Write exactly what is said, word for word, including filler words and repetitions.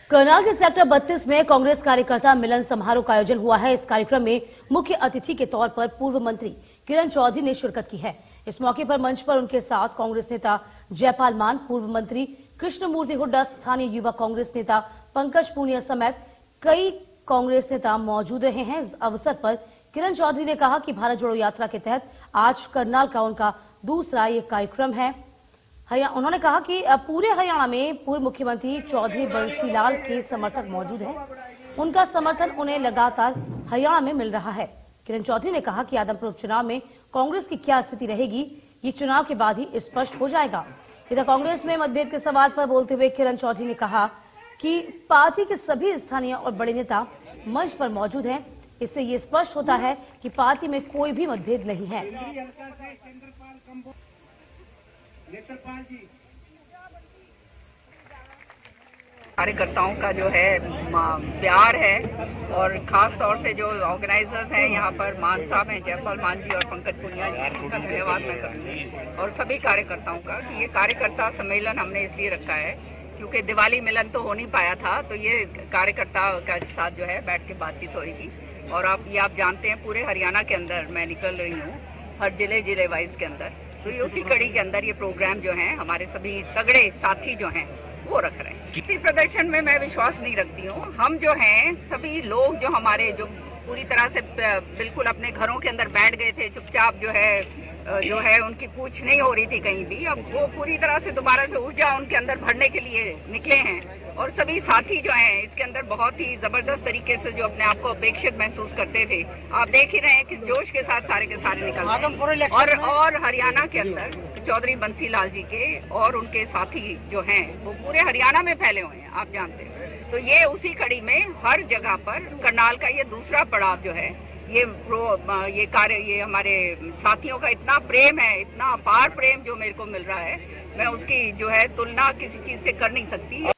करनाल के सेक्टर बत्तीस में कांग्रेस कार्यकर्ता मिलन समारोह का आयोजन हुआ है। इस कार्यक्रम में मुख्य अतिथि के तौर पर पूर्व मंत्री किरण चौधरी ने शिरकत की है। इस मौके पर मंच पर उनके साथ कांग्रेस नेता जयपाल मान, पूर्व मंत्री कृष्णमूर्ति हुड्डा, स्थानीय युवा कांग्रेस नेता पंकज पूनिया समेत कई कांग्रेस नेता मौजूद रहे हैं। इस अवसर पर किरण चौधरी ने कहा कि भारत जोड़ो यात्रा के तहत आज करनाल का उनका दूसरा ये कार्यक्रम है। उन्होंने कहा कि पूरे हरियाणा में पूर्व मुख्यमंत्री चौधरी बंसीलाल के समर्थक मौजूद हैं। उनका समर्थन उन्हें लगातार हरियाणा में मिल रहा है। किरण चौधरी ने कहा कि आदमपुर उपचुनाव में कांग्रेस की क्या स्थिति रहेगी, ये चुनाव के बाद ही स्पष्ट हो जाएगा। इधर कांग्रेस में मतभेद के सवाल पर बोलते हुए किरण चौधरी ने कहा कि पार्टी के सभी स्थानीय और बड़े नेता मंच पर मौजूद हैं। इससे ये स्पष्ट होता है कि पार्टी में कोई भी मतभेद नहीं है। कार्यकर्ताओं का जो है प्यार है और खास तौर से जो ऑर्गेनाइजर्स हैं यहाँ पर मान साहब हैं, जयपाल मान जी और पंकज पूनिया जी, उनका धन्यवाद मैं करूँगी और सभी कार्यकर्ताओं का कि ये कार्यकर्ता सम्मेलन हमने इसलिए रखा है क्योंकि दिवाली मिलन तो हो नहीं पाया था, तो ये कार्यकर्ता का साथ जो है बैठ के बातचीत होगी। और आप ये आप जानते हैं पूरे हरियाणा के अंदर मैं निकल रही हूँ, हर जिले जिले वाइज के अंदर, तो ये उसी कड़ी के अंदर ये प्रोग्राम जो है हमारे सभी तगड़े साथी जो हैं वो रख रहे हैं। किसी प्रदर्शन में मैं विश्वास नहीं रखती हूँ। हम जो हैं सभी लोग जो हमारे जो पूरी तरह से बिल्कुल अपने घरों के अंदर बैठ गए थे, चुपचाप जो है जो है उनकी पूछ नहीं हो रही थी कहीं भी, अब वो पूरी तरह से दोबारा से ऊर्जा उनके अंदर भरने के लिए निकले हैं। और सभी साथी जो हैं इसके अंदर बहुत ही जबरदस्त तरीके से जो अपने आप को अपेक्षित महसूस करते थे, आप देख ही रहे हैं कि जोश के साथ सारे के सारे निकल रहे हैं। और और हरियाणा के अंदर चौधरी बंसीलाल जी के और उनके साथी जो हैं वो पूरे हरियाणा में फैले हुए हैं, आप जानते हैं। तो ये उसी कड़ी में हर जगह पर करनाल का ये दूसरा पड़ाव जो है, ये प्रो ये कार्य ये हमारे साथियों का इतना प्रेम है, इतना अपार प्रेम जो मेरे को मिल रहा है, मैं उसकी जो है तुलना किसी चीज से कर नहीं सकती।